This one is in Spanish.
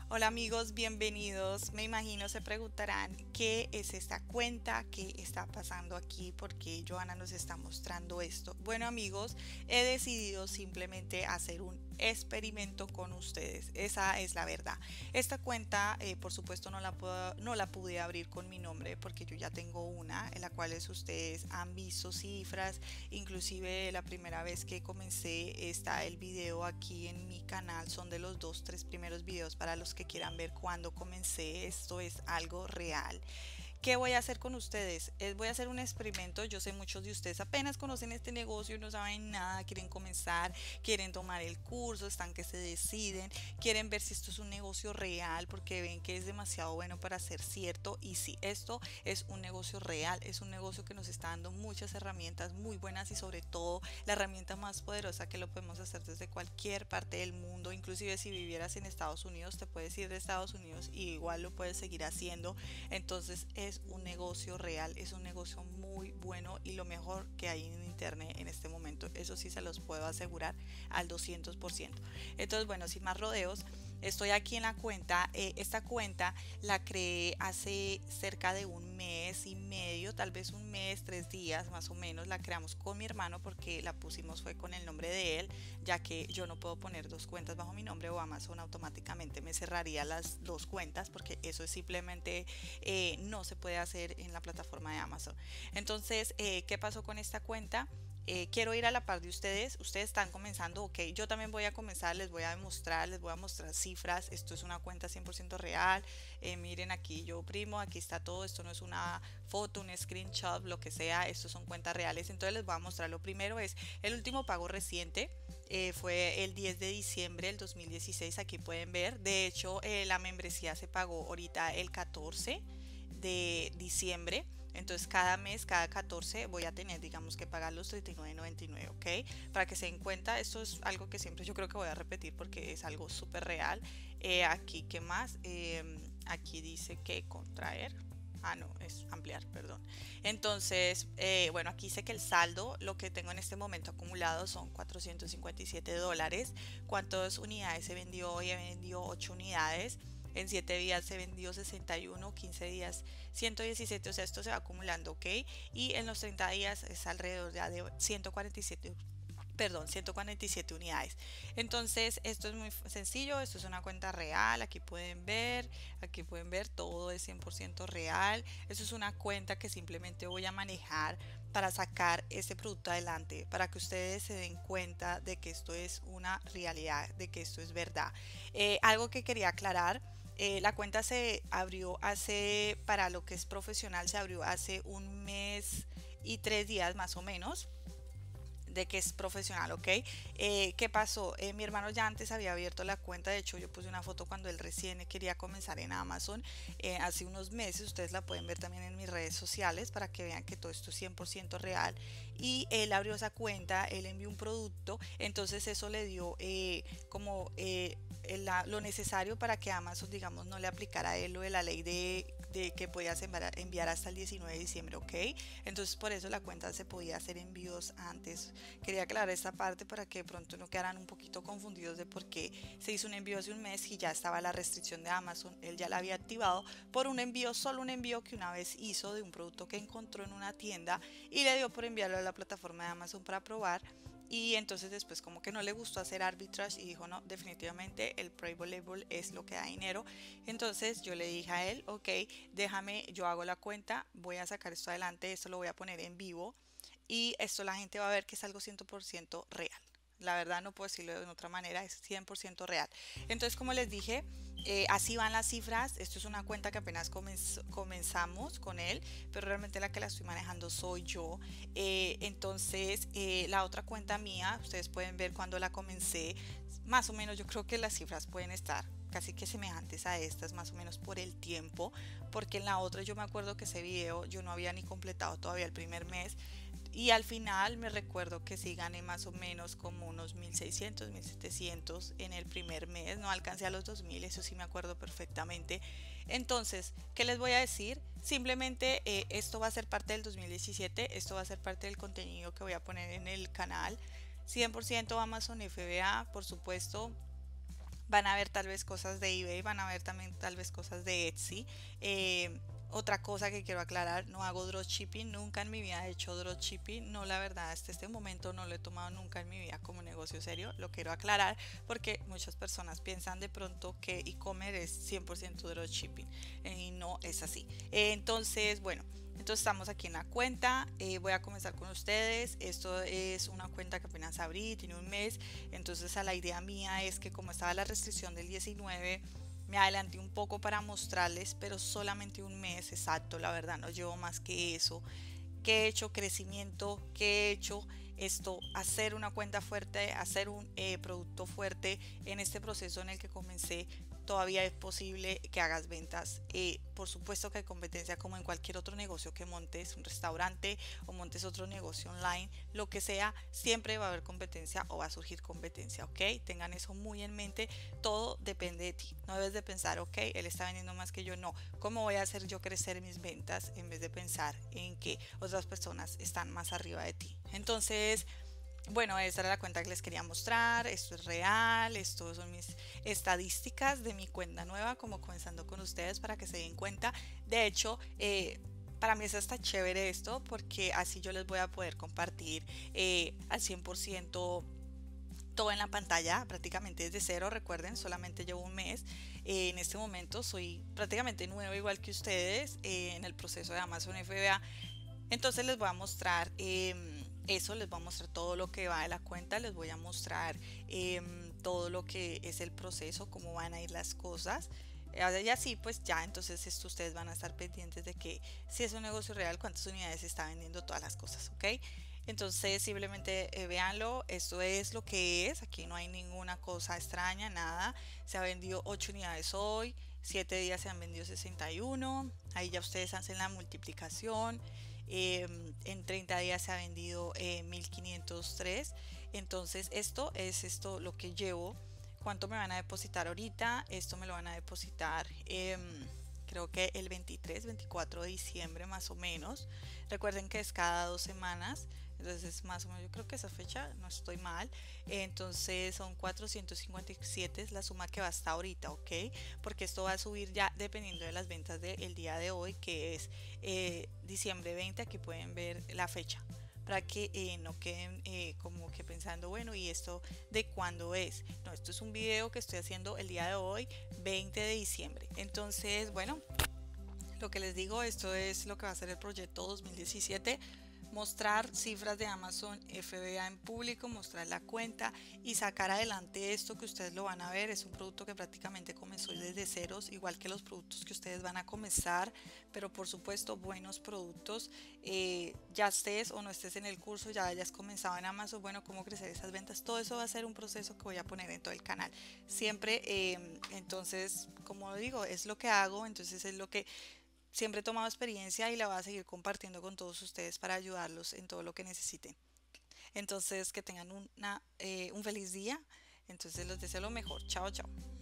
Hola amigos, bienvenidos. Me imagino se preguntarán qué es esta cuenta, qué está pasando aquí, por qué Joana nos está mostrando esto. Bueno amigos, he decidido simplemente hacer un experimento con ustedes. Esa es la verdad. Esta cuenta, por supuesto, no la pude abrir con mi nombre porque yo ya tengo una en la cual ustedes han visto cifras. Inclusive la primera vez que comencé está el video aquí en mi canal. Son de los dos, tres primeros videos para los que quieran ver cuando comencé. Esto es algo real. ¿Qué voy a hacer con ustedes? Voy a hacer un experimento. Yo sé muchos de ustedes apenas conocen este negocio y no saben nada, quieren comenzar, quieren tomar el curso, están que se deciden, quieren ver si esto es un negocio real porque ven que es demasiado bueno para ser cierto. Y sí, esto es un negocio real, es un negocio que nos está dando muchas herramientas muy buenas y sobre todo la herramienta más poderosa que lo podemos hacer desde cualquier parte del mundo. Inclusive si vivieras en Estados Unidos, te puedes ir de Estados Unidos y igual lo puedes seguir haciendo. Entonces es un negocio real, es un negocio muy bueno y lo mejor que hay en internet en este momento. Eso sí se los puedo asegurar al 200%. Entonces, bueno, sin más rodeos, estoy aquí en la cuenta. Esta cuenta la creé hace cerca de un mes y medio, tal vez un mes, 3 días más o menos. La creamos con mi hermano porque la pusimos fue con el nombre de él, ya que yo no puedo poner dos cuentas bajo mi nombre o Amazon automáticamente me cerraría las dos cuentas porque eso es simplemente no se puede hacer en la plataforma de Amazon. Entonces, ¿qué pasó con esta cuenta? Quiero ir a la par de ustedes. Ustedes están comenzando, ok, yo también voy a comenzar, les voy a mostrar cifras. Esto es una cuenta 100% real. Miren aquí, yo primo, aquí está todo. Esto no es una foto, un screenshot, lo que sea. Estos son cuentas reales. Entonces les voy a mostrar. Lo primero es el último pago reciente. Fue el 10 de diciembre del 2016. Aquí pueden ver. De hecho, la membresía se pagó ahorita el 14 de diciembre. Entonces cada mes, cada 14 voy a tener, digamos, que pagar los 39.99, ¿ok? Para que se den cuenta, esto es algo que siempre yo creo que voy a repetir porque es algo súper real. Aquí, ¿qué más? Aquí dice que contraer. Ah, no, es ampliar, perdón. Entonces, bueno, aquí dice que el saldo, lo que tengo en este momento acumulado son $457. ¿Cuántas unidades se vendió hoy? He vendido 8 unidades. En 7 días se vendió 61, 15 días 117, o sea, esto se va acumulando, ¿ok? Y en los 30 días es alrededor ya de 147, perdón, 147 unidades. Entonces, esto es muy sencillo, esto es una cuenta real, aquí pueden ver, todo es 100% real. Esto es una cuenta que simplemente voy a manejar para sacar este producto adelante, para que ustedes se den cuenta de que esto es una realidad, de que esto es verdad. Algo que quería aclarar, la cuenta se abrió para lo que es profesional, se abrió hace un mes y 3 días más o menos de que es profesional, ¿ok? ¿Qué pasó? Mi hermano ya antes había abierto la cuenta, de hecho yo puse una foto cuando él recién quería comenzar en Amazon, hace unos meses. Ustedes la pueden ver también en mis redes sociales para que vean que todo esto es 100% real. Y él abrió esa cuenta, él envió un producto, entonces eso le dio como lo necesario para que Amazon, digamos, no le aplicara a él lo de la ley de que podías enviar hasta el 19 de diciembre, ¿ok? Entonces por eso la cuenta se podía hacer envíos antes. Quería aclarar esta parte para que de pronto no quedaran un poquito confundidos de por qué se hizo un envío hace un mes y ya estaba la restricción de Amazon. Él ya la había activado por un envío, solo un envío que una vez hizo de un producto que encontró en una tienda y le dio por enviarlo a la plataforma de Amazon para probar. Y entonces después como que no le gustó hacer arbitrage y dijo no, definitivamente el private label es lo que da dinero. Entonces yo le dije a él, ok, déjame, yo hago la cuenta, voy a sacar esto adelante, esto lo voy a poner en vivo y esto la gente va a ver que es algo 100% real. La verdad no puedo decirlo de otra manera, es 100% real. Entonces, como les dije, así van las cifras. Esto es una cuenta que apenas comenzamos con él, pero realmente la que la estoy manejando soy yo. Entonces, la otra cuenta mía, ustedes pueden ver cuando la comencé, más o menos yo creo que las cifras pueden estar casi que semejantes a estas, más o menos por el tiempo, porque en la otra yo me acuerdo que ese video yo no había ni completado todavía el primer mes y al final me recuerdo que sí gané más o menos como unos 1.600, 1.700 en el primer mes, no alcancé a los 2.000, eso sí me acuerdo perfectamente. Entonces, ¿qué les voy a decir? Simplemente esto va a ser parte del 2017, esto va a ser parte del contenido que voy a poner en el canal. 100% Amazon FBA, por supuesto, van a ver tal vez cosas de eBay, van a ver también tal vez cosas de Etsy. Otra cosa que quiero aclarar, no hago dropshipping, nunca en mi vida he hecho dropshipping, no, la verdad, hasta este momento no lo he tomado nunca en mi vida como negocio serio, lo quiero aclarar porque muchas personas piensan de pronto que e-commerce es 100% dropshipping y no es así. Entonces, bueno. Entonces estamos aquí en la cuenta, voy a comenzar con ustedes, esto es una cuenta que apenas abrí, tiene un mes, entonces a la idea mía es que como estaba la restricción del 19, me adelanté un poco para mostrarles, pero solamente un mes exacto, la verdad no llevo más que eso. ¿Qué he hecho? Crecimiento, ¿qué he hecho? Esto, hacer una cuenta fuerte, hacer un producto fuerte en este proceso en el que comencé. Todavía es posible que hagas ventas. Por supuesto que hay competencia como en cualquier otro negocio que montes, un restaurante o montes otro negocio online, lo que sea, siempre va a haber competencia o va a surgir competencia, ¿ok? Tengan eso muy en mente, todo depende de ti. No debes de pensar, ok, él está vendiendo más que yo, no. ¿Cómo voy a hacer yo crecer mis ventas en vez de pensar en que otras personas están más arriba de ti? Entonces, bueno, esta era la cuenta que les quería mostrar, esto es real, esto son mis estadísticas de mi cuenta nueva, como comenzando con ustedes para que se den cuenta. De hecho, para mí es hasta chévere esto porque así yo les voy a poder compartir al 100% todo en la pantalla, prácticamente desde cero. Recuerden, solamente llevo un mes. En este momento soy prácticamente nueva igual que ustedes en el proceso de Amazon FBA. Entonces les voy a mostrar eso, les voy a mostrar todo lo que va de la cuenta, les voy a mostrar todo lo que es el proceso, cómo van a ir las cosas. Y así pues ya, entonces esto ustedes van a estar pendientes de que si es un negocio real, cuántas unidades se está vendiendo, todas las cosas, ¿ok? Entonces simplemente véanlo, esto es lo que es, aquí no hay ninguna cosa extraña, nada. Se ha vendido 8 unidades hoy, 7 días se han vendido 61, ahí ya ustedes hacen la multiplicación. En 30 días se ha vendido 1503. Entonces esto lo que llevo. ¿Cuánto me van a depositar ahorita? Esto me lo van a depositar creo que el 23, 24 de diciembre más o menos. Recuerden que es cada 2 semanas. Entonces es más o menos, yo creo que esa fecha no estoy mal. Entonces son 457 es la suma que va hasta ahorita, ¿ok? Porque esto va a subir ya dependiendo de las ventas del día de hoy, que es diciembre 20. Aquí pueden ver la fecha para que no queden como que pensando, bueno, ¿y esto de cuándo es? No, esto es un video que estoy haciendo el día de hoy, 20 de diciembre. Entonces, bueno, lo que les digo, esto es lo que va a ser el proyecto 2017. Mostrar cifras de Amazon FBA en público, mostrar la cuenta y sacar adelante esto que ustedes lo van a ver. Es un producto que prácticamente comenzó desde ceros, igual que los productos que ustedes van a comenzar, pero por supuesto buenos productos. Ya estés o no estés en el curso, ya hayas comenzado en Amazon, bueno, cómo crecer esas ventas, todo eso va a ser un proceso que voy a poner en todo el canal. Siempre, entonces, como digo, es lo que hago, entonces es lo que siempre he tomado experiencia y la voy a seguir compartiendo con todos ustedes para ayudarlos en todo lo que necesiten. Entonces, que tengan un feliz día. Entonces, les deseo lo mejor. Chao, chao.